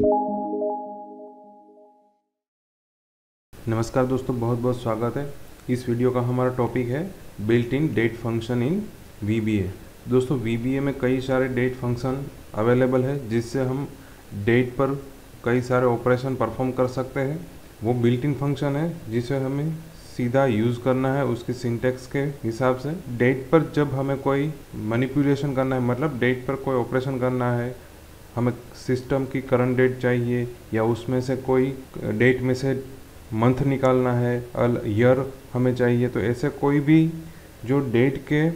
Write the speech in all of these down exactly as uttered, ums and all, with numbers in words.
नमस्कार दोस्तों, बहुत बहुत स्वागत है। इस वीडियो का हमारा टॉपिक है बिल्ट इन डेट फंक्शन इन वी बी ए। दोस्तों वी बी ए में कई सारे डेट फंक्शन अवेलेबल है जिससे हम डेट पर कई सारे ऑपरेशन परफॉर्म कर सकते हैं। वो बिल्ट इन फंक्शन है जिसे हमें सीधा यूज़ करना है उसकी सिंटेक्स के हिसाब से। डेट पर जब हमें कोई मैनिपुलेशन करना है, मतलब डेट पर कोई ऑपरेशन करना है, हमें सिस्टम की करंट डेट चाहिए या उसमें से कोई डेट में से मंथ निकालना है, अल ईयर हमें चाहिए, तो ऐसे कोई भी जो डेट के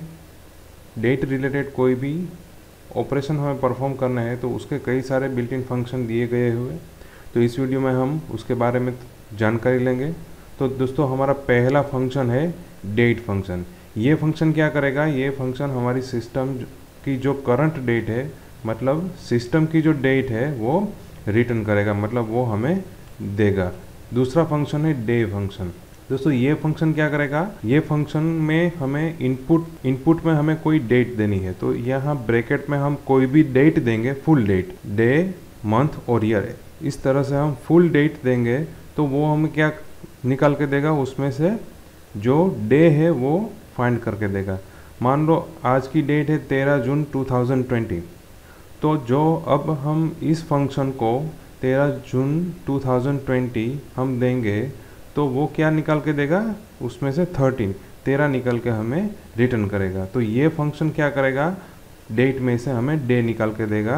डेट रिलेटेड कोई भी ऑपरेशन हमें परफॉर्म करना है तो उसके कई सारे बिल्ट इन फंक्शन दिए गए हुए। तो इस वीडियो में हम उसके बारे में जानकारी लेंगे। तो दोस्तों हमारा पहला फंक्शन है डेट फंक्शन। ये फंक्शन क्या करेगा? ये फंक्शन हमारी सिस्टम की जो करंट डेट है, मतलब सिस्टम की जो डेट है वो रिटर्न करेगा, मतलब वो हमें देगा। दूसरा फंक्शन है डे फंक्शन। दोस्तों ये फंक्शन क्या करेगा? ये फंक्शन में हमें इनपुट इनपुट में हमें कोई डेट देनी है, तो यहाँ ब्रैकेट में हम कोई भी डेट देंगे, फुल डेट, डे, मंथ और ईयर। इस तरह से हम फुल डेट देंगे तो वो हमें क्या निकाल के देगा? उसमें से जो डे है वो फाइंड करके देगा। मान लो आज की डेट है तेरह जून टू थाउजेंड ट्वेंटी, तो जो अब हम इस फंक्शन को तेरह जून टू थाउजेंड ट्वेंटी हम देंगे तो वो क्या निकाल के देगा? उसमें से थर्टीन तेरह निकल के हमें रिटर्न करेगा। तो ये फंक्शन क्या करेगा? डेट में से हमें डे निकाल के देगा।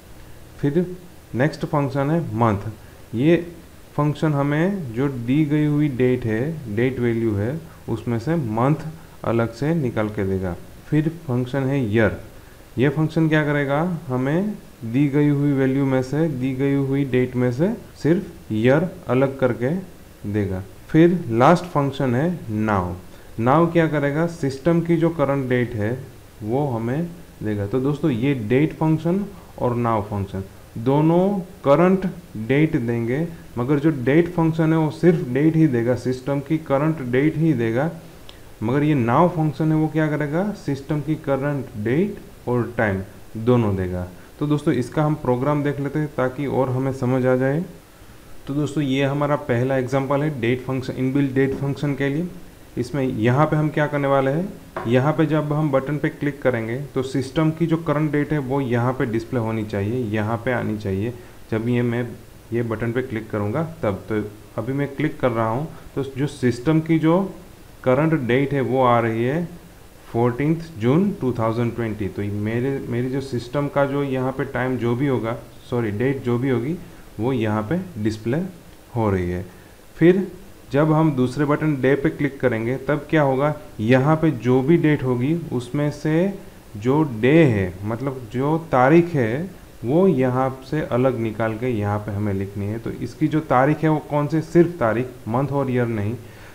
फिर नेक्स्ट फंक्शन है मंथ। ये फंक्शन हमें जो दी गई हुई डेट है, डेट वैल्यू है, उसमें से मंथ अलग से निकाल के देगा। फिर फंक्शन है ईयर। ये फंक्शन क्या करेगा? हमें दी गई हुई वैल्यू में से, दी गई हुई डेट में से सिर्फ ईयर अलग करके देगा। फिर लास्ट फंक्शन है नाउ। नाउ क्या करेगा? सिस्टम की जो करंट डेट है वो हमें देगा। तो दोस्तों ये डेट फंक्शन और नाउ फंक्शन दोनों करंट डेट देंगे, मगर जो डेट फंक्शन है वो सिर्फ डेट ही देगा, सिस्टम की करंट डेट ही देगा। मगर ये नाउ फंक्शन है वो क्या करेगा? सिस्टम की करंट डेट और टाइम दोनों देगा। तो दोस्तों इसका हम प्रोग्राम देख लेते हैं ताकि और हमें समझ आ जाए। तो दोस्तों ये हमारा पहला एग्जांपल है date function, inbuilt date function के लिए। इसमें यहाँ पे हम क्या करने वाले हैं? यहाँ पे जब हम बटन पे क्लिक करेंगे तो सिस्टम की जो करंट डेट है वो यहाँ पे डिस्प्ले होनी चाहिए, यहाँ पे आनी चाहिए। जब ये मैं ये बटन पे क्लिक करूँगा तब, तो अभी मैं क्लिक कर रहा हूँ तो जो सिस्टम की जो करंट डेट है वो आ रही है fourteenth June two thousand twenty. तो मेरे मेरी जो सिस्टम का जो यहाँ पे टाइम जो भी होगा, सॉरी डेट जो भी होगी, वो यहाँ पे डिस्प्ले हो रही है। फिर जब हम दूसरे बटन डे पे क्लिक करेंगे तब क्या होगा? यहाँ पे जो भी डेट होगी उसमें से जो डे है, मतलब जो तारीख है, वो यहाँ से अलग निकाल के यहाँ पे हमें लिखनी है। तो इसकी जो तारीख है वो कौन से? सिर्फ तारीख, मंथ और ईयर नहीं,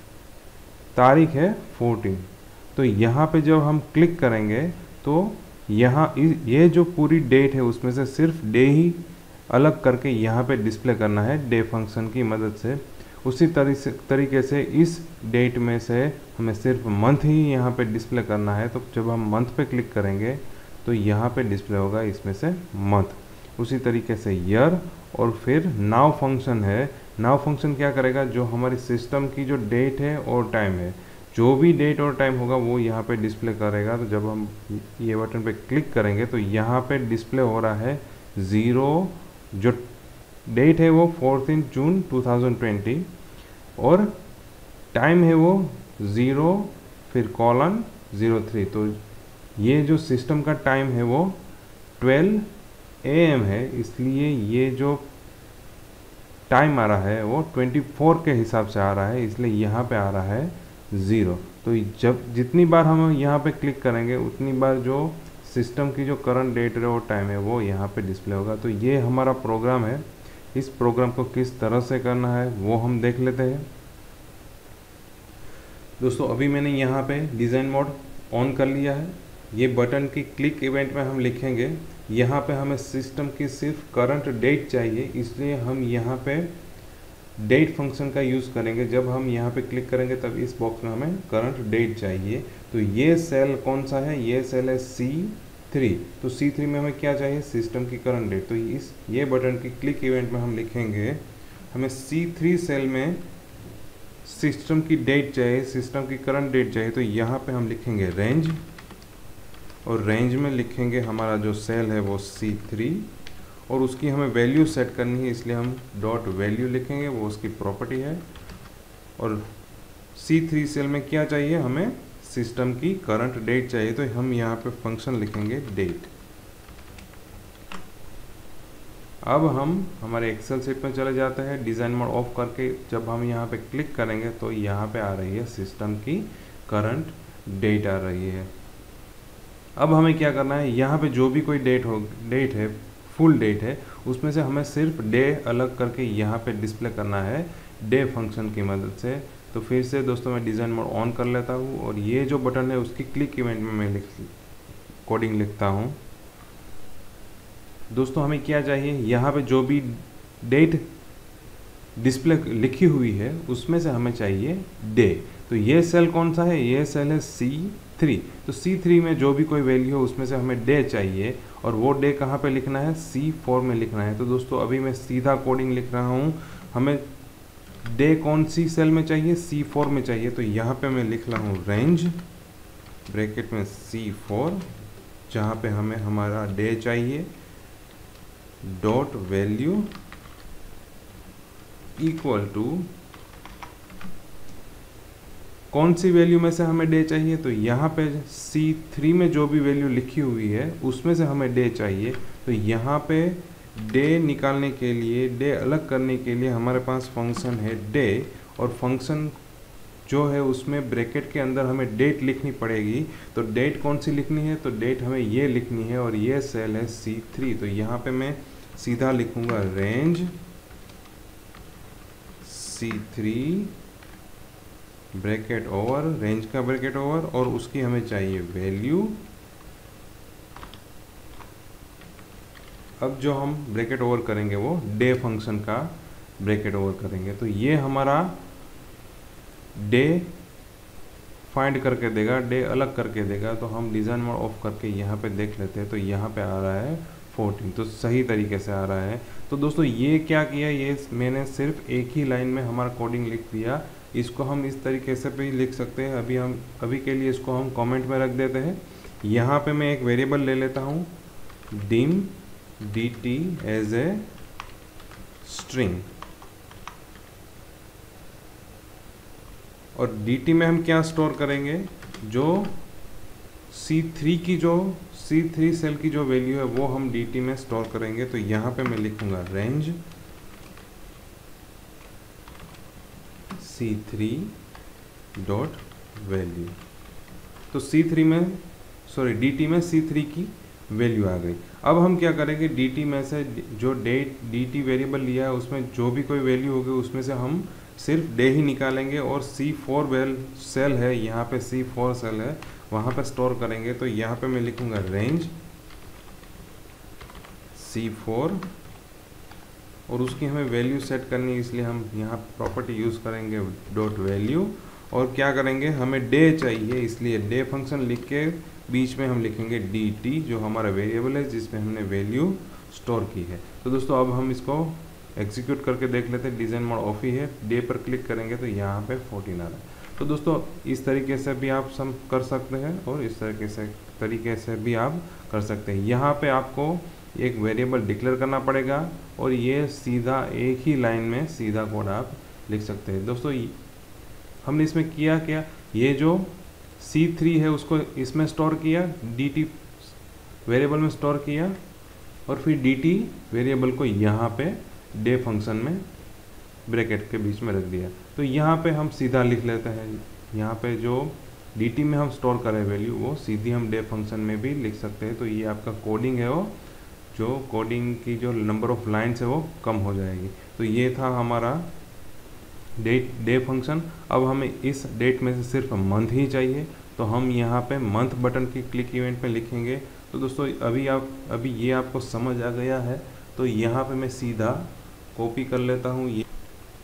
तारीख है फोर्टीन। तो यहाँ पे जब हम क्लिक करेंगे तो यहाँ ये जो पूरी डेट है उसमें से सिर्फ डे ही अलग करके यहाँ पे डिस्प्ले करना है डे फंक्शन की मदद से। उसी तरीके से इस डेट में से हमें सिर्फ मंथ ही यहाँ पे डिस्प्ले करना है। तो जब हम मंथ पे क्लिक करेंगे तो यहाँ पे डिस्प्ले होगा इसमें से मंथ। उसी तरीके से ईयर। और फिर नाउ फंक्शन है। नाउ फंक्शन क्या करेगा? जो हमारी सिस्टम की जो डेट है और टाइम है, जो भी डेट और टाइम होगा वो यहाँ पे डिस्प्ले करेगा। तो जब हम ये बटन पे क्लिक करेंगे तो यहाँ पे डिस्प्ले हो रहा है ज़ीरो, जो डेट है वो fourteen June two thousand twenty और टाइम है वो ज़ीरो, फिर कॉलन ज़ीरो थ्री। तो ये जो सिस्टम का टाइम है वो ट्वेल्व ए एम है, इसलिए ये जो टाइम आ रहा है वो ट्वेंटी फोर के हिसाब से आ रहा है, इसलिए यहाँ पे आ रहा है ज़ीरो। तो जब जितनी बार हम यहाँ पे क्लिक करेंगे उतनी बार जो सिस्टम की जो करंट डेट है और टाइम है वो यहाँ पे डिस्प्ले होगा। तो ये हमारा प्रोग्राम है। इस प्रोग्राम को किस तरह से करना है वो हम देख लेते हैं। दोस्तों अभी मैंने यहाँ पे डिज़ाइन मोड ऑन कर लिया है। ये बटन की क्लिक इवेंट में हम लिखेंगे, यहाँ पे हमें सिस्टम की सिर्फ करंट डेट चाहिए, इसलिए हम यहाँ पे डेट फंक्शन का यूज़ करेंगे। जब हम यहाँ पे क्लिक करेंगे तब इस बॉक्स में हमें करंट डेट चाहिए। तो ये सेल कौन सा है? ये सेल है सी थ्री। तो सी थ्री में हमें क्या चाहिए, सिस्टम की करंट डेट। तो इस ये बटन की क्लिक इवेंट में हम लिखेंगे, हमें सी थ्री सेल में सिस्टम की डेट चाहिए, सिस्टम की करंट डेट चाहिए। तो यहाँ पे हम लिखेंगे रेंज, और रेंज में लिखेंगे हमारा जो सेल है वो सी थ्री, और उसकी हमें वैल्यू सेट करनी है, इसलिए हम डॉट वैल्यू लिखेंगे, वो उसकी प्रॉपर्टी है। और सी थ्री सेल में क्या चाहिए, हमें सिस्टम की करंट डेट चाहिए। तो हम यहाँ पे फंक्शन लिखेंगे डेट। अब हम हमारे एक्सेल शीट में चले जाते हैं, डिज़ाइन मोड ऑफ करके जब हम यहाँ पे क्लिक करेंगे तो यहाँ पे आ रही है सिस्टम की करंट डेट आ रही है। अब हमें क्या करना है, यहाँ पे जो भी कोई डेट हो डेट है, फुल डेट है, उसमें से हमें सिर्फ डे अलग करके यहाँ पे डिस्प्ले करना है डे फंक्शन की मदद से। तो फिर से दोस्तों मैं डिज़ाइन मोड ऑन कर लेता हूँ, और ये जो बटन है उसकी क्लिक इवेंट में मैं लिख कोडिंग लिखता हूँ। दोस्तों हमें क्या चाहिए, यहाँ पे जो भी डेट डिस्प्ले लिखी हुई है उसमें से हमें चाहिए डे। तो ये सेल कौन सा है, ये सेल है सी थ्री। तो सी थ्री में जो भी कोई वैल्यू हो उसमें से हमें डे चाहिए, और वो डे कहाँ पे लिखना है, सी फोर में लिखना है। तो दोस्तों अभी मैं सीधा कोडिंग लिख रहा हूँ, हमें डे कौन सी सेल में चाहिए, सी फोर में चाहिए। तो यहाँ पे मैं लिख रहा हूँ रेंज ब्रैकेट में सी फोर, जहाँ पे हमें हमारा डे चाहिए, डॉट वैल्यू इक्वल टू कौन सी वैल्यू में से हमें डे चाहिए। तो यहाँ पे सी थ्री में जो भी वैल्यू लिखी हुई है उसमें से हमें डे चाहिए। तो यहाँ पे डे निकालने के लिए, डे अलग करने के लिए हमारे पास फंक्शन है डे, और फंक्शन जो है उसमें ब्रैकेट के अंदर हमें डेट लिखनी पड़ेगी। तो डेट कौन सी लिखनी है, तो डेट हमें ये लिखनी है, और ये सेल है सी थ्री। तो यहाँ पे मैं सीधा लिखूंगा range C three bracket over, range का ब्रैकेट ओवर, और उसकी हमें चाहिए वैल्यू। अब जो हम ब्रैकेट ओवर करेंगे वो डे फंक्शन का ब्रैकेट ओवर करेंगे। तो ये हमारा डे फाइंड करके देगा, डे अलग करके देगा। तो हम डिज़ाइन मोड ऑफ करके यहाँ पे देख लेते हैं, तो यहाँ पे आ रहा है फोर्टीन, तो सही तरीके से आ रहा है। तो दोस्तों ये क्या किया, ये मैंने सिर्फ एक ही लाइन में हमारा कोडिंग लिख दिया। इसको हम इस तरीके से भी लिख सकते हैं। अभी हम अभी के लिए इसको हम कमेंट में रख देते हैं। यहाँ पे मैं एक वेरिएबल ले लेता हूँ, dim D T as a string, और डी टी में हम क्या स्टोर करेंगे, जो सी थ्री की जो सी थ्री सेल की जो वैल्यू है वो हम डी टी में स्टोर करेंगे। तो यहाँ पे मैं लिखूंगा range C three dot value. तो सी थ्री में सॉरी डी टी में सी थ्री की वैल्यू आ गई। अब हम क्या करेंगे, डी टी में से जो डेट डी टी वेरिएबल लिया है उसमें जो भी कोई वैल्यू होगी उसमें से हम सिर्फ डे ही निकालेंगे, और सी फोर वेल सेल है, यहाँ पे सी फोर सेल है, वहाँ पे स्टोर करेंगे। तो यहाँ पे मैं लिखूंगा रेंज सी फोर, और उसकी हमें वैल्यू सेट करनी है, इसलिए हम यहाँ प्रॉपर्टी यूज़ करेंगे डॉट वैल्यू। और क्या करेंगे, हमें डे चाहिए, इसलिए डे फंक्शन लिख के बीच में हम लिखेंगे डी टी, जो हमारा वेरिएबल है जिसमें हमने वैल्यू स्टोर की है। तो दोस्तों अब हम इसको एग्जीक्यूट करके देख लेते हैं। डिज़ाइन मोड ऑफ ही है, डे पर क्लिक करेंगे तो यहाँ पे फोर्टीन आ रहा है। तो दोस्तों इस तरीके से भी आप सम कर सकते हैं, और इस तरीके से तरीके से भी आप कर सकते हैं। यहाँ पे आपको एक वेरिएबल डिक्लेयर करना पड़ेगा, और ये सीधा एक ही लाइन में सीधा कोड आप लिख सकते हैं। दोस्तों हमने इसमें किया क्या, ये जो सी थ्री है उसको इसमें स्टोर किया, डी टी वेरिएबल में स्टोर किया, और फिर डी टी वेरिएबल को यहाँ पे डे फंक्शन में ब्रैकेट के बीच में रख दिया। तो यहाँ पे हम सीधा लिख लेते हैं, यहाँ पे जो डी टी में हम स्टोर करें वैल्यू वो सीधी हम डे फंक्शन में भी लिख सकते हैं। तो ये आपका कोडिंग है, वो जो कोडिंग की जो नंबर ऑफ लाइन्स है वो कम हो जाएगी। तो ये था हमारा डेट डे फंक्शन। अब हमें इस डेट में से सिर्फ मंथ ही चाहिए, तो हम यहाँ पे मंथ बटन की क्लिक इवेंट में लिखेंगे। तो दोस्तों अभी आप अभी ये आपको समझ आ गया है। तो यहाँ पे मैं सीधा कॉपी कर लेता हूँ, ये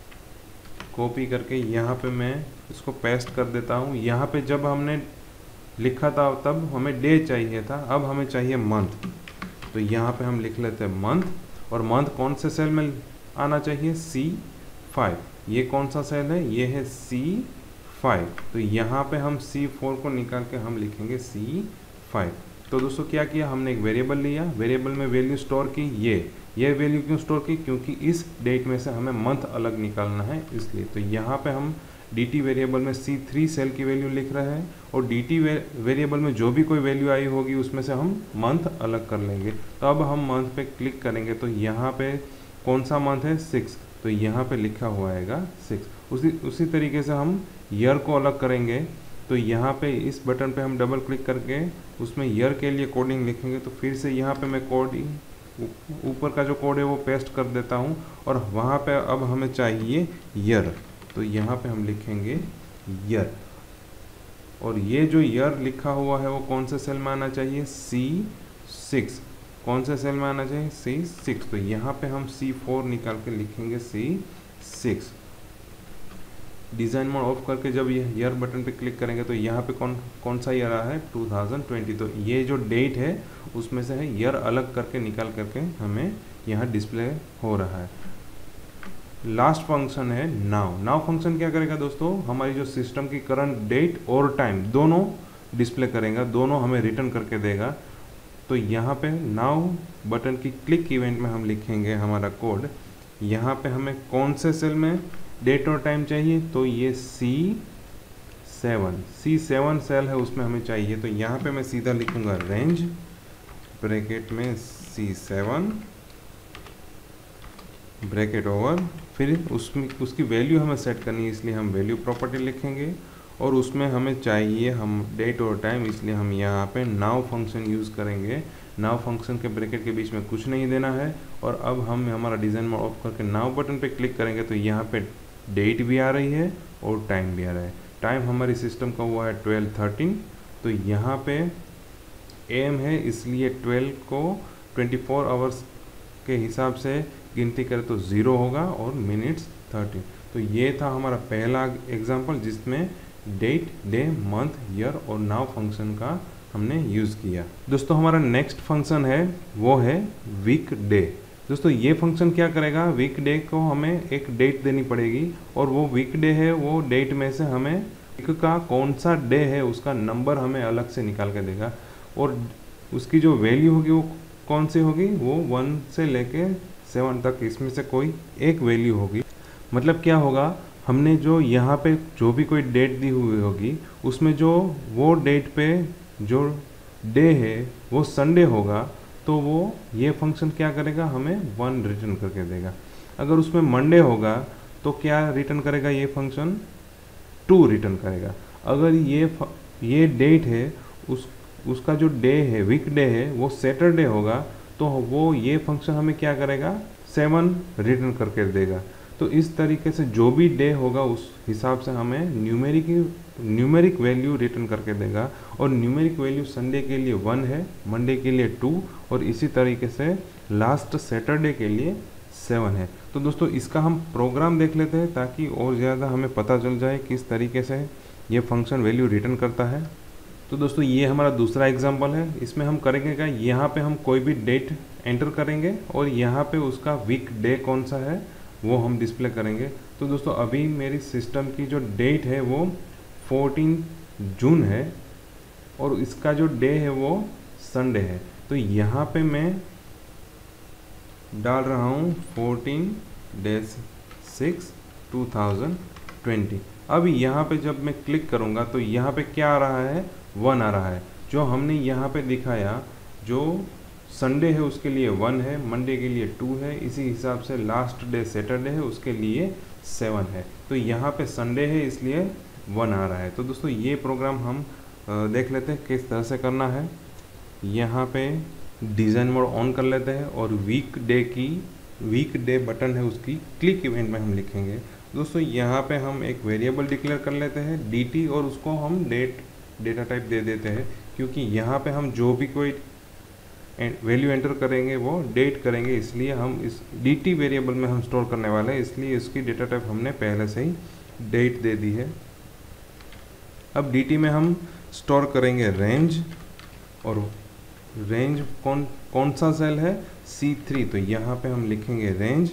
कॉपी करके यहाँ पे मैं इसको पेस्ट कर देता हूँ। यहाँ पे जब हमने लिखा था तब हमें डे चाहिए था, अब हमें चाहिए मंथ। तो यहाँ पे हम लिख लेते हैं मंथ, और मंथ कौन से सेल में आना चाहिए, सी फाइव। ये कौन सा सेल है, ये है सी फाइव। तो यहाँ पे हम सी फोर को निकाल के हम लिखेंगे सी फाइव। तो दोस्तों क्या किया, हमने एक वेरिएबल लिया, वेरिएबल में वैल्यू स्टोर की, ये ये वैल्यू क्यों स्टोर की, क्योंकि इस डेट में से हमें मंथ अलग निकालना है इसलिए। तो यहाँ पे हम डी टी वेरिएबल में सी थ्री सेल की वैल्यू लिख रहे हैं, और डी टी वेरिएबल में जो भी कोई वैल्यू आई होगी उसमें से हम मंथ अलग कर लेंगे। तो अब हम मंथ पे क्लिक करेंगे, तो यहाँ पे कौन सा मंथ है, सिक्स, तो यहाँ पे लिखा हुआ आएगा सिक्स। उसी उसी तरीके से हम ईयर को अलग करेंगे, तो यहाँ पे इस बटन पे हम डबल क्लिक करके उसमें ईयर के लिए कोडिंग लिखेंगे। तो फिर से यहाँ पे मैं कोडिंग ऊपर का जो कोड है वो पेस्ट कर देता हूँ, और वहाँ पे अब हमें चाहिए ईयर, तो यहाँ पे हम लिखेंगे ईयर। और ये जो ईयर लिखा हुआ है वो कौन से सेल में आना चाहिए, सी सिक्स। कौन से सेल में आना चाहिए, सी सिक्स। तो यहाँ पे हम सी फोर निकाल के लिखेंगे C six. Design mode off करके जब ये ईयर बटन पे क्लिक करेंगे तो यहाँ पे कौन कौन सा ईयर आ रहा है, टू थाउजेंड ट्वेंटी। तो ये जो डेट है उसमें से है ईयर अलग करके निकाल करके हमें यहाँ डिस्प्ले हो रहा है। लास्ट फंक्शन है नाउ। नाउ फंक्शन क्या करेगा दोस्तों, हमारी जो सिस्टम की करंट डेट और टाइम दोनों डिस्प्ले करेगा, दोनों हमें रिटर्न करके देगा। तो यहाँ पे नाउ बटन की क्लिक इवेंट में हम लिखेंगे हमारा कोड। यहाँ पे हमें कौन से सेल में डेट और टाइम चाहिए, तो ये C seven C seven cell है उसमें हमें चाहिए। तो यहाँ पे मैं सीधा लिखूंगा रेंज ब्रैकेट में सी सेवन ब्रैकेट ओवर, फिर उसमें उसकी वैल्यू हमें सेट करनी है इसलिए हम वैल्यू प्रॉपर्टी लिखेंगे, और उसमें हमें चाहिए हम डेट और टाइम, इसलिए हम यहाँ पे नाउ फंक्शन यूज़ करेंगे। नाउ फंक्शन के ब्रैकेट के बीच में कुछ नहीं देना है। और अब हम हमारा डिज़ाइन मोड ऑफ करके नाउ बटन पे क्लिक करेंगे तो यहाँ पे डेट भी आ रही है और टाइम भी आ रहा है। टाइम हमारी सिस्टम का हुआ है ट्वेल्व थर्टीन, तो यहाँ पे एम है इसलिए ट्वेल्व को ट्वेंटी फोर आवर्स के हिसाब से गिनती करें तो ज़ीरो होगा, और मिनट्स थर्टीन। तो ये था हमारा पहला एग्जांपल जिसमें डेट, डे, मंथ, ईयर और नाउ फंक्शन का हमने यूज़ किया। दोस्तों हमारा नेक्स्ट फंक्शन है वो है वीक डे। दोस्तों ये फंक्शन क्या करेगा, वीक डे को हमें एक डेट देनी पड़ेगी, और वो वीक डे है वो डेट में से हमें वीक का कौन सा डे है उसका नंबर हमें अलग से निकाल के देगा, और उसकी जो वैल्यू होगी वो कौन सी होगी, वो वन से लेके सेवन तक इसमें से कोई एक वैल्यू होगी। मतलब क्या होगा, हमने जो यहाँ पे जो भी कोई डेट दी हुई होगी उसमें जो वो डेट पे जो डे है वो संडे होगा, तो वो ये फंक्शन क्या करेगा, हमें वन रिटर्न करके देगा। अगर उसमें मंडे होगा तो क्या रिटर्न करेगा ये फंक्शन, टू रिटर्न करेगा। अगर ये ये डेट है उस उसका जो डे है, वीक डे है, वो सैटरडे होगा, तो वो ये फंक्शन हमें क्या करेगा, सेवन रिटर्न करके देगा। तो इस तरीके से जो भी डे होगा उस हिसाब से हमें न्यूमेरिक न्यूमेरिक वैल्यू रिटर्न करके देगा, और न्यूमेरिक वैल्यू संडे के लिए वन है, मंडे के लिए टू, और इसी तरीके से लास्ट सैटरडे के लिए सेवन है। तो दोस्तों इसका हम प्रोग्राम देख लेते हैं ताकि और ज़्यादा हमें पता चल जाए किस तरीके से ये फंक्शन वैल्यू रिटर्न करता है। तो दोस्तों ये हमारा दूसरा एग्जाम्पल है। इसमें हम करेंगे क्या, यहाँ पे हम कोई भी डेट एंटर करेंगे और यहाँ पे उसका वीक डे कौन सा है वो हम डिस्प्ले करेंगे। तो दोस्तों अभी मेरी सिस्टम की जो डेट है वो फोर्टीन जून है, और इसका जो डे है वो संडे है। तो यहाँ पे मैं डाल रहा हूँ fourteen days six two thousand twenty. अब यहाँ पे जब मैं क्लिक करूँगा तो यहाँ पे क्या आ रहा है, वन आ रहा है। जो हमने यहाँ पे दिखाया जो संडे है उसके लिए वन है, मंडे के लिए टू है, इसी हिसाब से लास्ट डे सैटरडे है उसके लिए सेवन है। तो यहाँ पे संडे है इसलिए वन आ रहा है। तो दोस्तों ये प्रोग्राम हम देख लेते हैं किस तरह से करना है। यहाँ पे डिज़ाइन मोड ऑन कर लेते हैं, और वीक डे की वीक डे बटन है उसकी क्लिक इवेंट में हम लिखेंगे। दोस्तों यहाँ पे हम एक वेरिएबल डिक्लेयर कर लेते हैं डी टी, और उसको हम डेट डेटा टाइप दे देते हैं, क्योंकि यहाँ पे हम जो भी कोई वैल्यू एंटर करेंगे वो डेट करेंगे, इसलिए हम इस डी टी वेरिएबल में हम स्टोर करने वाले हैं, इसलिए इसकी डेटा टाइप हमने पहले से ही डेट दे दी है। अब डी टी में हम स्टोर करेंगे रेंज, और रेंज कौन कौन सा सेल है, सी थ्री, तो यहाँ पे हम लिखेंगे रेंज,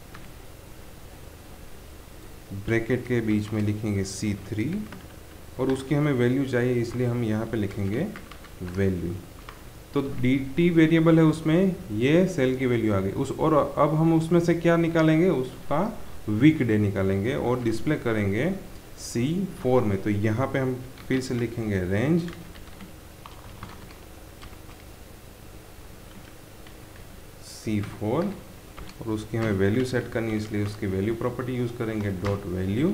ब्रैकेट के बीच में लिखेंगे सी थ्री, और उसकी हमें वैल्यू चाहिए इसलिए हम यहाँ पे लिखेंगे वैल्यू। तो डी टी वेरिएबल है, उसमें ये सेल की वैल्यू आ गई उस, और अब हम उसमें से क्या निकालेंगे, उसका वीक डे निकालेंगे और डिस्प्ले करेंगे सी फोर में। तो यहाँ पे हम फिर से लिखेंगे रेंज, सी फोर, और उसकी हमें वैल्यू सेट करनी है इसलिए उसकी वैल्यू प्रॉपर्टी यूज करेंगे डॉट वैल्यू,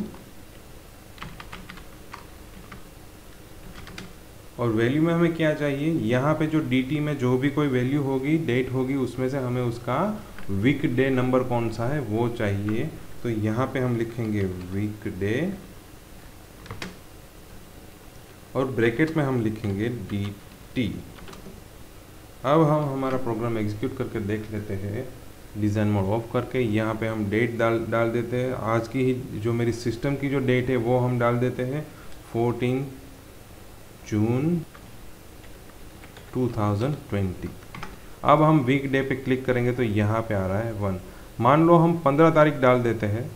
और वैल्यू में हमें क्या चाहिए, यहाँ पे जो dt में जो भी कोई वैल्यू होगी, डेट होगी, उसमें से हमें उसका वीक डे नंबर कौन सा है वो चाहिए। तो यहाँ पे हम लिखेंगे वीक डे, और ब्रैकेट में हम लिखेंगे dt। अब हम हमारा प्रोग्राम एग्जीक्यूट करके देख लेते हैं, डिज़ाइन मोड ऑफ करके। यहाँ पे हम डेट डाल डाल देते हैं, आज की ही जो मेरी सिस्टम की जो डेट है वो हम डाल देते हैं fourteen June two thousand twenty. अब हम वीक डे पे क्लिक करेंगे तो यहाँ पे आ रहा है वन। मान लो हम पंद्रह तारीख डाल देते हैं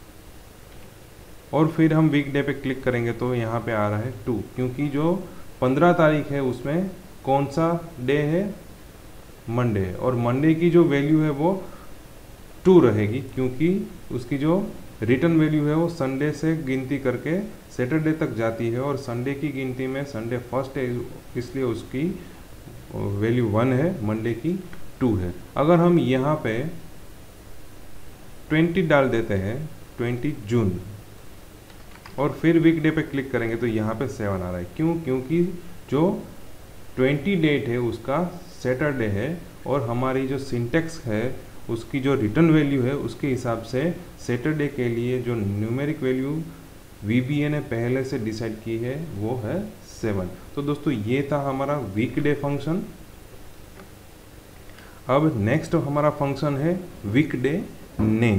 और फिर हम वीक डे पे क्लिक करेंगे तो यहाँ पे आ रहा है टू, क्योंकि जो पंद्रह तारीख है उसमें कौन सा डे है, मंडे है, और मंडे की जो वैल्यू है वो टू रहेगी, क्योंकि उसकी जो रिटर्न वैल्यू है वो संडे से गिनती करके सैटरडे तक जाती है, और संडे की गिनती में संडे फर्स्ट है इसलिए उसकी वैल्यू वन है, मंडे की टू है। अगर हम यहाँ पे ट्वेंटी डाल देते हैं, ट्वेंटी जून, और फिर वीक डे पे क्लिक करेंगे तो यहाँ पे सेवन आ रहा है। क्यों? क्योंकि जो ट्वेंटी डेट है उसका सैटरडे है, और हमारी जो सिंटेक्स है उसकी जो रिटर्न वैल्यू है उसके हिसाब से सैटरडे के लिए जो numeric value V B A ने पहले से डिसाइड की है वो है सेवन। तो दोस्तों ये था हमारा वीक डे फंक्शन। अब नेक्स्ट हमारा फंक्शन है वीक डे नेम।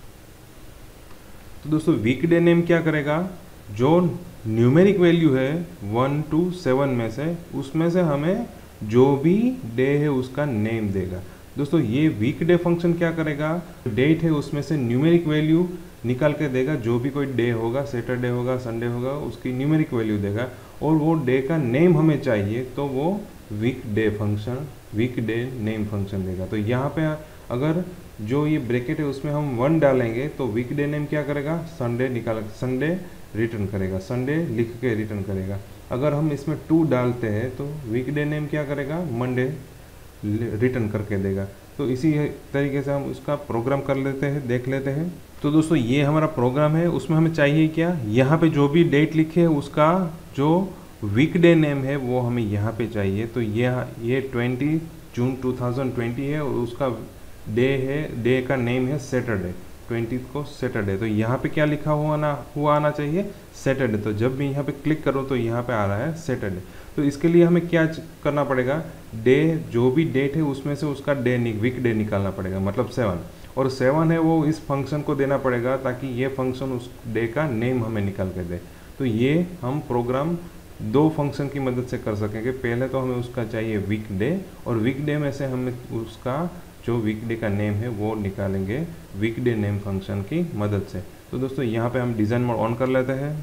तो दोस्तों वीक डे नेम क्या करेगा, जो न्यूमेरिक वैल्यू है वन टू सेवन में से, उसमें से हमें जो भी डे है उसका नेम देगा। दोस्तों ये वीक डे फंक्शन क्या करेगा, डेट है उसमें से न्यूमेरिक वैल्यू निकाल के देगा, जो भी कोई डे होगा, सैटरडे होगा, संडे होगा, उसकी न्यूमेरिक वैल्यू देगा, और वो डे का नेम हमें चाहिए तो वो week day function week day name function देगा। तो यहाँ पे अगर जो ये ब्रैकेट है उसमें हम वन डालेंगे तो वीक डे नेम क्या करेगा, संडे निकाल संडे रिटर्न करेगा, संडे लिख के रिटर्न करेगा। अगर हम इसमें टू डालते हैं तो वीक डे नेम क्या करेगा, मंडे रिटर्न करके देगा। तो इसी तरीके से हम उसका प्रोग्राम कर लेते हैं, देख लेते हैं। तो दोस्तों ये हमारा प्रोग्राम है, उसमें हमें चाहिए क्या, यहाँ पे जो भी डेट लिखे है उसका जो वीक डे नेम है वो हमें यहाँ पे चाहिए। तो ये ये twenty June two thousand twenty है और उसका डे है, डे का नेम है सैटरडे, ट्वेंटी को सैटरडे। तो यहाँ पे क्या लिखा हुआ ना हुआ आना चाहिए, सैटरडे। तो जब भी यहाँ पे क्लिक करो तो यहाँ पे आ रहा है सैटरडे। तो इसके लिए हमें क्या करना पड़ेगा, डे जो भी डेट है उसमें से उसका डे वीक डे निकालना पड़ेगा, मतलब सेवन, और सेवन है वो इस फंक्शन को देना पड़ेगा ताकि ये फंक्शन उस डे का नेम हमें निकाल के दे। तो ये हम प्रोग्राम दो फंक्शन की मदद से कर सकेंगे। पहले तो हमें उसका चाहिए वीक डे, और वीक डे में से हमें उसका जो वीक डे का नेम है वो निकालेंगे वीक डे नेम फंक्शन की मदद से। तो दोस्तों यहाँ पे हम डिज़ाइन मोड ऑन कर लेते हैं।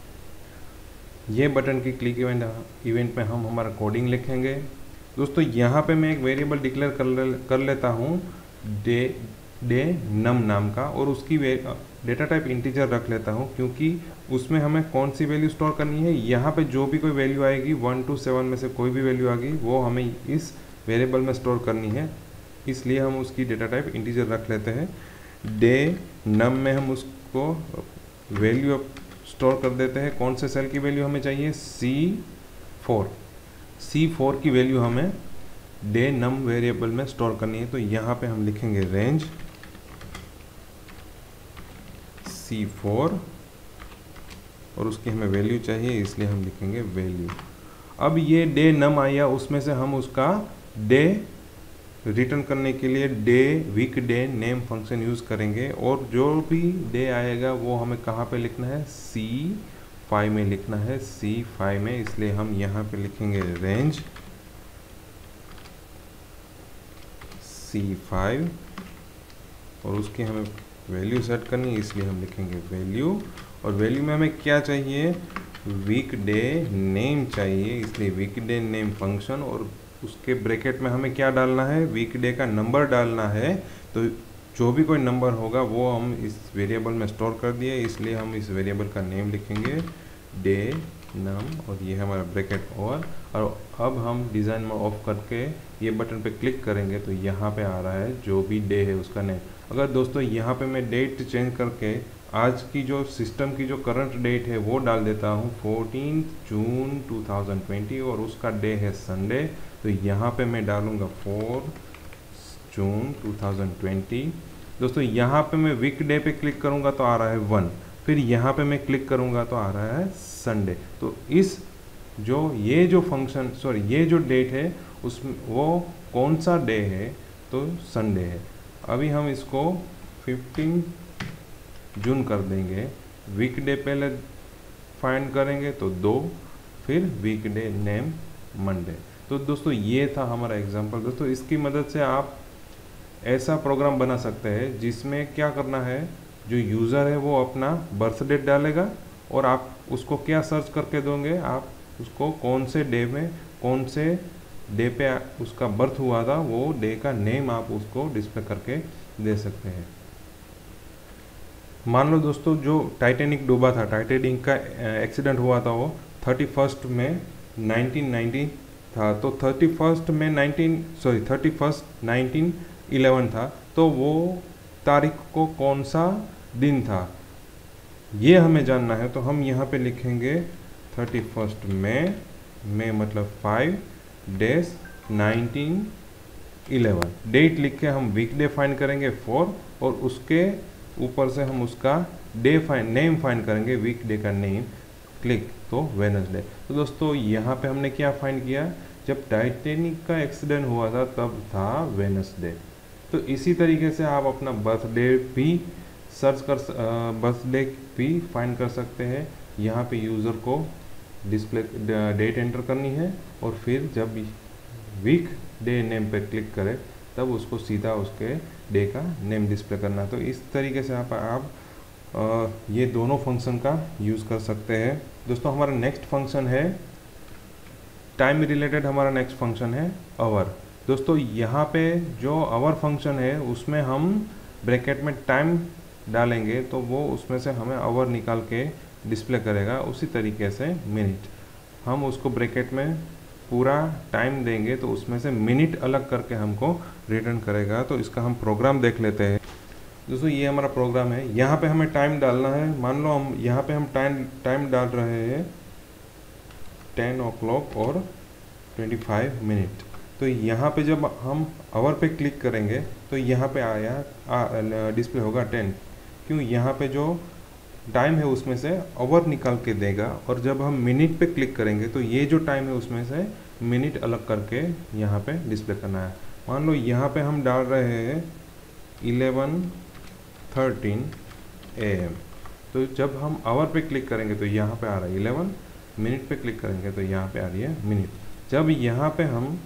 ये बटन की क्लिक इवेंट इवेंट में हम हमारा कोडिंग लिखेंगे। दोस्तों यहाँ पे मैं एक वेरिएबल डिक्लेयर कर ले, कर लेता हूँ डे डे नम नाम का, और उसकी डेटा टाइप इंटीजर रख लेता हूँ, क्योंकि उसमें हमें कौन सी वैल्यू स्टोर करनी है, यहाँ पे जो भी कोई वैल्यू आएगी वन टू सेवन में से कोई भी वैल्यू आ गई वो हमें इस वेरिएबल में स्टोर करनी है, इसलिए हम उसकी डेटा टाइप इंटीजर रख लेते हैं। डे नम में हम उसको वैल्यू स्टोर कर देते हैं। कौन से सेल की वैल्यू हमें चाहिए, सी फोर सी फोर की वैल्यू हमें डे नम वेरिएबल में स्टोर करनी है। तो यहाँ पे हम लिखेंगे रेंज सी फोर, और उसकी हमें वैल्यू चाहिए इसलिए हम लिखेंगे वैल्यू। अब ये डे नम आया, उसमें से हम उसका डे रिटर्न करने के लिए day week day name function use करेंगे, और जो भी डे आएगा वो हमें कहाँ पे लिखना है, सी फाइव में लिखना है, सी फाइव में, इसलिए हम यहाँ पे लिखेंगे रेंज सी फाइव और उसकी हमें वैल्यू सेट करनी है, इसलिए हम लिखेंगे वैल्यू। और वैल्यू में हमें क्या चाहिए, वीकडे नेम चाहिए, इसलिए वीकडे नेम फंक्शन, और उसके ब्रैकेट में हमें क्या डालना है, वीकडे का नंबर डालना है। तो जो भी कोई नंबर होगा वो हम इस वेरिएबल में स्टोर कर दिए, इसलिए हम इस वेरिएबल का नेम लिखेंगे डे नम, और ये हमारा ब्रैकेट ओवर। और अब हम डिज़ाइन में ऑफ करके ये बटन पे क्लिक करेंगे तो यहाँ पे आ रहा है जो भी डे है उसका नेम। अगर दोस्तों यहाँ पे मैं डेट चेंज करके आज की जो सिस्टम की जो करंट डेट है वो डाल देता हूँ fourteen June two thousand twenty और उसका डे है संडे, तो यहाँ पे मैं डालूँगा four June two thousand twenty. दोस्तों यहाँ पे मैं वीक डे पे क्लिक करूँगा तो आ रहा है वन, फिर यहाँ पे मैं क्लिक करूँगा तो आ रहा है संडे। तो इस जो ये जो फंक्शन सॉरी ये जो डेट है उसमें वो कौन सा डे है, तो संडे है। अभी हम इसको फिफ्टीन जून कर देंगे, वीक डे पहले फाइंड करेंगे तो दो, फिर वीक डे नेम मंडे। तो दोस्तों ये था हमारा एग्जांपल। दोस्तों इसकी मदद से आप ऐसा प्रोग्राम बना सकते हैं जिसमें क्या करना है, जो यूज़र है वो अपना बर्थ डेट डालेगा और आप उसको क्या सर्च करके दोगे, आप उसको कौन से डे में कौन से डे पे उसका बर्थ हुआ था वो डे का नेम आप उसको डिस्प्ले करके दे सकते हैं। मान लो दोस्तों जो टाइटैनिक डूबा था, टाइटैनिक का एक्सीडेंट हुआ था वो थर्टी फर्स्ट में नाइनटीन नाइंटी था, तो थर्टी फर्स्ट में nineteen sorry thirty first nineteen eleven था, तो वो तारीख को कौन सा दिन था ये हमें जानना है। तो हम यहाँ पे लिखेंगे थर्टी फर्स्ट में में मतलब five days nineteen eleven, date लिख के हम वीक डे फाइंड करेंगे फोर, और उसके ऊपर से हम उसका डे फाइंड नेम फाइंड करेंगे, वीक डे का नेम, क्लिक तो वेडनेसडे। तो दोस्तों यहाँ पे हमने क्या फाइंड किया, जब टाइटैनिक का एक्सीडेंट हुआ था तब था वेडनेसडे। तो इसी तरीके से आप अपना बर्थडे भी सर्च कर बर्थडे भी फाइंड कर सकते हैं। यहाँ पे यूज़र को डिस्प्ले डेट एंटर करनी है और फिर जब वीक डे नेम पे क्लिक करें तब उसको सीधा उसके डे का नेम डिस्प्ले करना है। तो इस तरीके से आप आप आ, ये दोनों फंक्शन का यूज़ कर सकते हैं। दोस्तों हमारा नेक्स्ट फंक्शन है टाइम रिलेटेड, हमारा नेक्स्ट फंक्शन है आवर। दोस्तों यहाँ पे जो आवर फंक्शन है उसमें हम ब्रैकेट में टाइम डालेंगे तो वो उसमें से हमें आवर निकाल के डिस्प्ले करेगा। उसी तरीके से मिनट, हम उसको ब्रैकेट में पूरा टाइम देंगे तो उसमें से मिनट अलग करके हमको रिटर्न करेगा। तो इसका हम प्रोग्राम देख लेते हैं। दोस्तों ये हमारा प्रोग्राम है, यहाँ पे हमें टाइम डालना है। मान लो हम यहाँ पे हम टाइम टाइम डाल रहे हैं टेन ओ क्लॉक और ट्वेंटी फाइव मिनट। तो यहाँ पे जब हम आवर पे क्लिक करेंगे तो यहाँ पे आया डिस्प्ले होगा टेन, क्यों, यहाँ पे जो टाइम है उसमें से आवर निकाल के देगा। और जब हम मिनट पे क्लिक करेंगे तो ये जो टाइम है उसमें से मिनट अलग करके यहाँ पे डिस्प्ले करना है। मान लो यहाँ पे हम डाल रहे हैं इलेवन थर्टीन ए एम, तो जब हम आवर पे क्लिक करेंगे तो यहाँ पे आ रहा है इलेवन, मिनट पे क्लिक करेंगे तो यहाँ पे आ रही है मिनट। जब यहाँ पे हम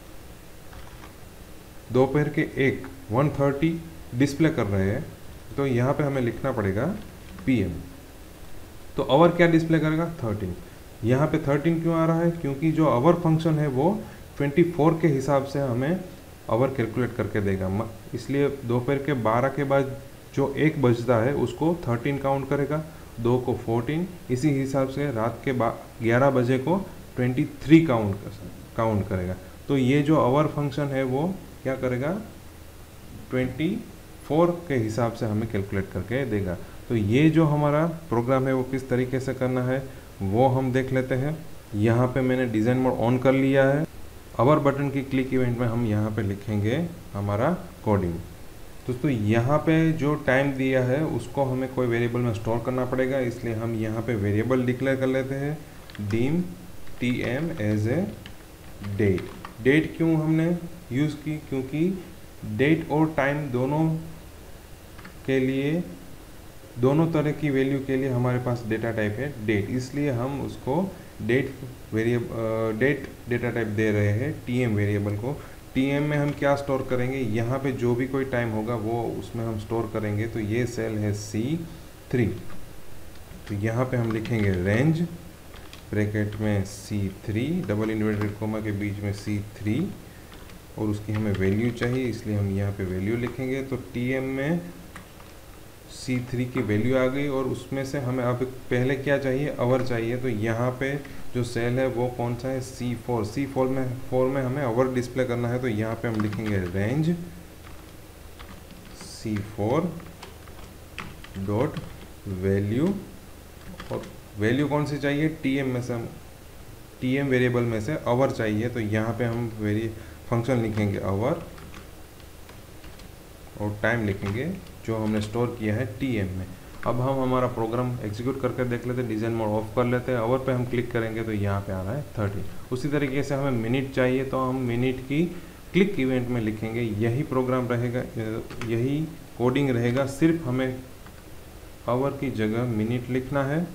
दोपहर के एक वन थर्टी डिस्प्ले कर रहे हैं तो यहाँ पे हमें लिखना पड़ेगा पीएम। तो आवर क्या डिस्प्ले करेगा, थर्टीन। यहाँ पे थर्टीन क्यों आ रहा है, क्योंकि जो आवर फंक्शन है वो ट्वेंटी फोर के हिसाब से हमें आवर कैलकुलेट करके देगा, इसलिए दोपहर के बारह के बाद जो एक बजता है उसको थर्टीन काउंट करेगा, दो को फोर्टीन, इसी हिसाब से रात के ग्यारह बजे को ट्वेंटी थ्री काउंट काउंट करेगा। तो ये जो आवर फंक्शन है वो क्या करेगा, ट्वेंटी फोर के हिसाब से हमें कैलकुलेट करके देगा। तो ये जो हमारा प्रोग्राम है वो किस तरीके से करना है वो हम देख लेते हैं। यहाँ पे मैंने डिज़ाइन मोड ऑन कर लिया है। आवर बटन की क्लिक इवेंट में हम यहाँ पे लिखेंगे हमारा कोडिंग। दोस्तों यहाँ पे जो टाइम दिया है उसको हमें कोई वेरिएबल में स्टोर करना पड़ेगा, इसलिए हम यहाँ पे वेरिएबल डिक्लेयर कर लेते हैं dim T M as a date. Date क्यों हमने यूज़ की, क्योंकि डेट और टाइम दोनों के लिए दोनों तरह की वैल्यू के लिए हमारे पास डेटा टाइप है डेट, इसलिए हम उसको date variable date data type दे रहे हैं टीएम वेरिएबल को। टीएम में हम क्या स्टोर करेंगे, यहाँ पे जो भी कोई टाइम होगा वो उसमें हम स्टोर करेंगे। तो ये सेल है सी थ्री, तो यहाँ पे हम लिखेंगे रेंज ब्रैकेट में C three double inverted comma के बीच में सी थ्री, और उसकी हमें वैल्यू चाहिए इसलिए हम यहाँ पे वैल्यू लिखेंगे। तो टीएम में सी थ्री की वैल्यू आ गई, और उसमें से हमें अब पहले क्या चाहिए, आवर चाहिए। तो यहाँ पे जो सेल है वो कौन सा है, सी फोर। सी फोर में फोर में हमें आवर डिस्प्ले करना है, तो यहाँ पे हम लिखेंगे range C four dot value, और वैल्यू कौन सी चाहिए, टीएम में से, टीएम वेरिएबल में से आवर चाहिए। तो यहाँ पे हम वेरी फंक्शन लिखेंगे आवर, और टाइम लिखेंगे जो हमने स्टोर किया है टीएम में। अब हम हमारा प्रोग्राम एग्जीक्यूट करके देख लेते हैं, डिज़ाइन मोड ऑफ कर लेते हैं, आवर पे हम क्लिक करेंगे तो यहाँ पे आ रहा है थर्टी। उसी तरीके से हमें मिनट चाहिए तो हम मिनट की क्लिक इवेंट में लिखेंगे। यही प्रोग्राम रहेगा, यही कोडिंग रहेगा, सिर्फ हमें आवर की जगह मिनट लिखना है,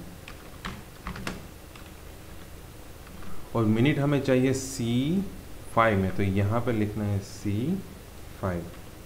और मिनट हमें चाहिए सी फाइव में, तो यहाँ पे लिखना है सी फाइव।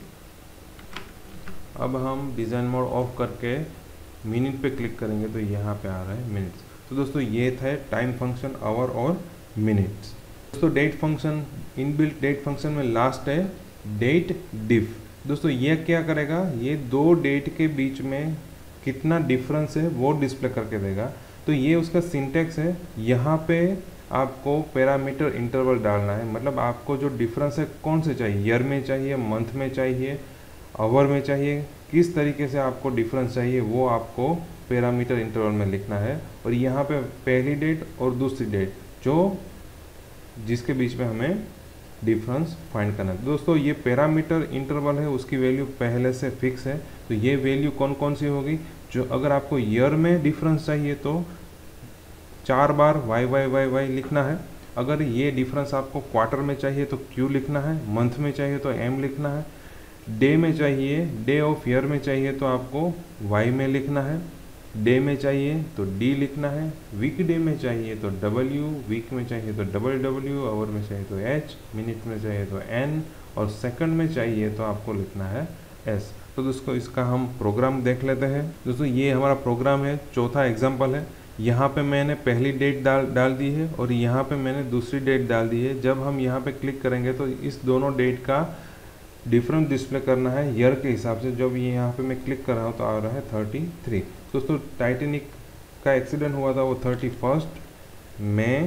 अब हम डिज़ाइन मोड ऑफ करके मिनट पे क्लिक करेंगे तो यहाँ पे आ रहा है मिनट्स। तो दोस्तों ये था टाइम फंक्शन, आवर और मिनट्स। दोस्तों date function, inbuilt date function में लास्ट है डेट डिफ। दोस्तों ये क्या करेगा, ये दो डेट के बीच में कितना डिफरेंस है वो डिस्प्ले करके देगा। तो ये उसका सिंटेक्स है, यहाँ पे आपको पैरामीटर इंटरवल डालना है, मतलब आपको जो डिफरेंस है कौन से चाहिए, ईयर में चाहिए, मंथ में चाहिए, आवर में चाहिए, किस तरीके से आपको डिफरेंस चाहिए वो आपको पैरामीटर इंटरवल में लिखना है। और यहाँ पे पहली डेट और दूसरी डेट जो जिसके बीच में हमें डिफरेंस फाइंड करना है। दोस्तों ये पैरामीटर इंटरवल है, उसकी वैल्यू पहले से फिक्स है। तो ये वैल्यू कौन कौन सी होगी, जो अगर आपको ईयर में डिफरेंस चाहिए तो चार बार वाई वाई वाई वाई लिखना है। अगर ये डिफरेंस आपको क्वार्टर में चाहिए तो क्यू लिखना है, मंथ में चाहिए तो एम लिखना है, डे में चाहिए, डे ऑफ ईयर में चाहिए तो आपको वाई में लिखना है, डे में चाहिए तो डी लिखना है, वीक डे में चाहिए तो डब्ल्यू, वीक में चाहिए तो डबल डब्ल्यू, आवर में चाहिए तो एच, मिनट में चाहिए तो एन, और सेकंड में चाहिए तो आपको लिखना है एस। तो दोस्तों इसका हम प्रोग्राम देख लेते हैं। दोस्तों ये हमारा प्रोग्राम है, चौथा एग्जाम्पल है। यहाँ पे मैंने पहली डेट डाल डाल दी है और यहाँ पे मैंने दूसरी डेट डाल दी है। जब हम यहाँ पे क्लिक करेंगे तो इस दोनों डेट का डिफरेंस डिस्प्ले करना है ईयर के हिसाब से। जब ये यहाँ पे मैं क्लिक कर रहा हूँ तो आ रहा है थर्टी थ्री। दोस्तों टाइटेनिक का एक्सीडेंट हुआ था वो थर्टी फर्स्ट मई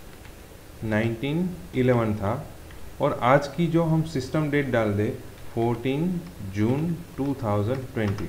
नाइनटीन इलेवन था, और आज की जो हम सिस्टम डेट डाल दे fourteen June two thousand twenty.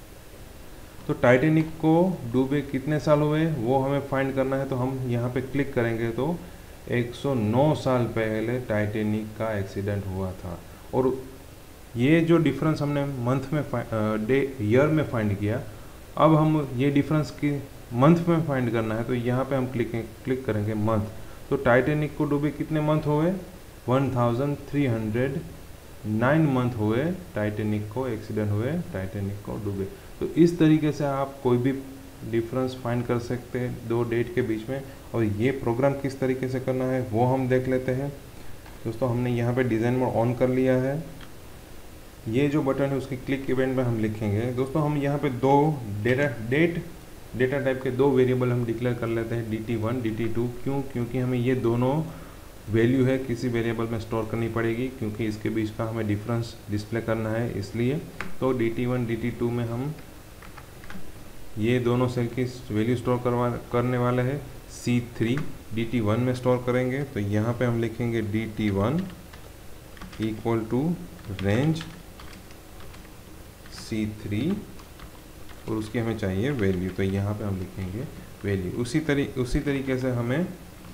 तो टाइटेनिक को डूबे कितने साल हुए वो हमें फाइंड करना है। तो हम यहाँ पे क्लिक करेंगे तो एक सौ नौ साल पहले टाइटेनिक का एक्सीडेंट हुआ था, और ये जो डिफरेंस हमने मंथ में डे ईयर में फाइंड किया, अब हम ये डिफरेंस की मंथ में फाइंड करना है। तो यहाँ पे हम क्लिक क्लिक करेंगे मंथ। तो टाइटेनिक को डूबे कितने मंथ हुए, one thousand three hundred nine month हुए टाइटेनिक को एक्सीडेंट हुए, टाइटेनिक को डूबे। तो इस तरीके से आप कोई भी डिफरेंस फाइंड कर सकते हैं दो डेट के बीच में। और ये प्रोग्राम किस तरीके से करना है वो हम देख लेते हैं। दोस्तों हमने यहाँ पे डिज़ाइन मोड ऑन कर लिया है। ये जो बटन है उसकी क्लिक इवेंट में हम लिखेंगे। दोस्तों हम यहाँ पे दो डेटा डेट डेटा टाइप के दो वेरिएबल हम डिक्लेयर कर लेते हैं, D T one D T two. क्यों? क्योंकि हमें ये दोनों वैल्यू है किसी वेरिएबल में स्टोर करनी पड़ेगी, क्योंकि इसके बीच का हमें डिफरेंस डिस्प्ले करना है इसलिए। तो D T one D T two में हम ये दोनों सेल की वैल्यू स्टोर करवा करने वाले हैं। C three D T one में स्टोर करेंगे, तो यहाँ पे हम लिखेंगे D T one equal to range C three, और उसकी हमें चाहिए वैल्यू, तो यहाँ पे हम लिखेंगे वैल्यू। उसी तरी उसी तरीके से हमें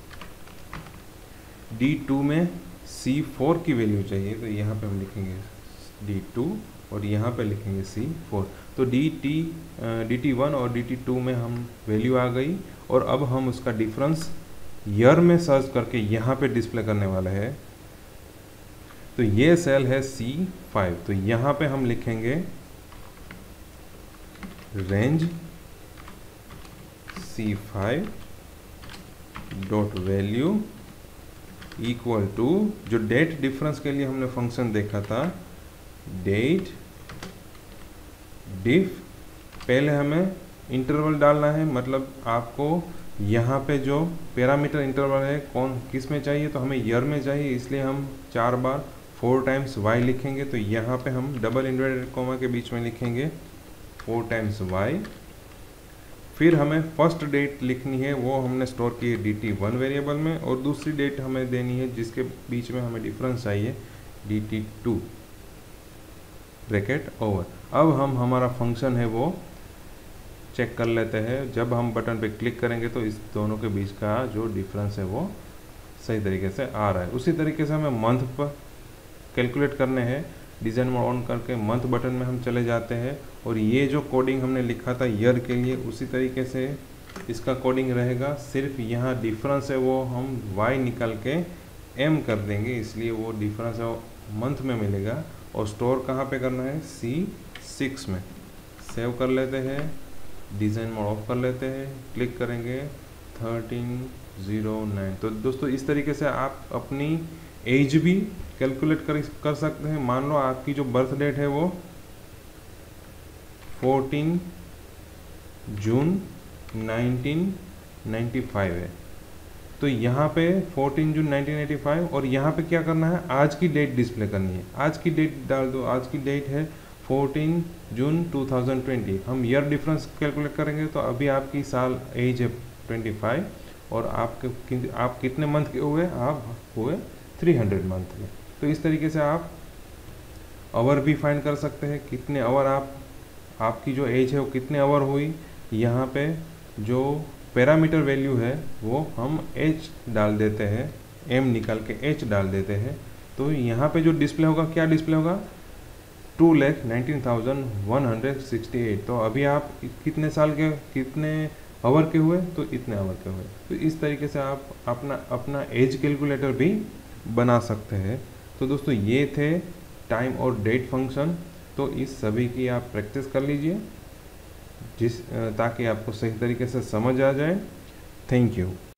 डी टू में सी फोर की वैल्यू चाहिए, तो यहाँ पे हम लिखेंगे डी टू और यहाँ पे लिखेंगे सी फोर। तो D T D T one और डी टी टू में हम वैल्यू आ गई, और अब हम उसका डिफरेंस ईयर में सर्च करके यहाँ पे डिस्प्ले करने वाला है। तो ये सेल है सी फाइव, तो यहाँ पे हम लिखेंगे range C five dot value equal to, जो डेट डिफरेंस के लिए हमने फंक्शन देखा था, डेट डिफ, पहले हमें इंटरवल डालना है, मतलब आपको यहाँ पे जो पैरामीटर इंटरवल है कौन किस में चाहिए, तो हमें ईयर में चाहिए, इसलिए हम चार बार फोर टाइम्स वाई लिखेंगे। तो यहाँ पे हम डबल इन्वर्टेड कॉमा के बीच में लिखेंगे फोर टाइम्स वाई। फिर हमें फर्स्ट डेट लिखनी है, वो हमने स्टोर की है डी टी वन वेरिएबल में, और दूसरी डेट हमें देनी है जिसके बीच में हमें डिफरेंस चाहिए D T two bracket over. अब हम हमारा फंक्शन है वो चेक कर लेते हैं। जब हम बटन पे क्लिक करेंगे तो इस दोनों के बीच का जो डिफरेंस है वो सही तरीके से आ रहा है। उसी तरीके से हमें मंथ पर कैलकुलेट करने हैं। डिज़ाइन मोड ऑन करके मंथ बटन में हम चले जाते हैं, और ये जो कोडिंग हमने लिखा था ईयर के लिए, उसी तरीके से इसका कोडिंग रहेगा। सिर्फ यहाँ डिफरेंस है वो हम वाई निकाल के एम कर देंगे, इसलिए वो डिफरेंस है वो मंथ में मिलेगा। और स्टोर कहाँ पे करना है, सी सिक्स में। सेव कर लेते हैं, डिज़ाइन मोड ऑफ कर लेते हैं, क्लिक करेंगे थर्टीन ज़ीरो नाइन। तो दोस्तों इस तरीके से आप अपनी एज भी कैलकुलेट कर कर सकते हैं। मान लो आपकी जो बर्थ डेट है वो fourteen June nineteen ninety five है, तो यहाँ पे fourteen June nineteen eighty five, और यहाँ पे क्या करना है, आज की डेट डिस्प्ले करनी है। आज की डेट डाल दो, आज की डेट है fourteen June two thousand twenty. हम ईयर डिफरेंस कैलकुलेट करेंगे तो अभी आपकी साल एज है ट्वेंटी फाइव, और आपके आप कितने मंथ के हुए, आप हुए थ्री हंड्रेड मंथ के। तो इस तरीके से आप आवर भी फाइंड कर सकते हैं, कितने आवर आप आपकी जो एज है वो कितने आवर हुई। यहाँ पे जो पैरामीटर वैल्यू है वो हम एच डाल देते हैं, एम निकाल के एच डाल देते हैं। तो यहाँ पे जो डिस्प्ले होगा, क्या डिस्प्ले होगा, two lakh nineteen thousand one hundred sixty eight. तो अभी आप कितने साल के, कितने आवर के हुए, तो इतने आवर के हुए। तो इस तरीके से आप अपना अपना एज कैलकुलेटर भी बना सकते हैं। तो दोस्तों ये थे टाइम और डेट फंक्शन। तो इस सभी की आप प्रैक्टिस कर लीजिए, जिस ताकि आपको सही तरीके से समझ आ जाए। Thank you.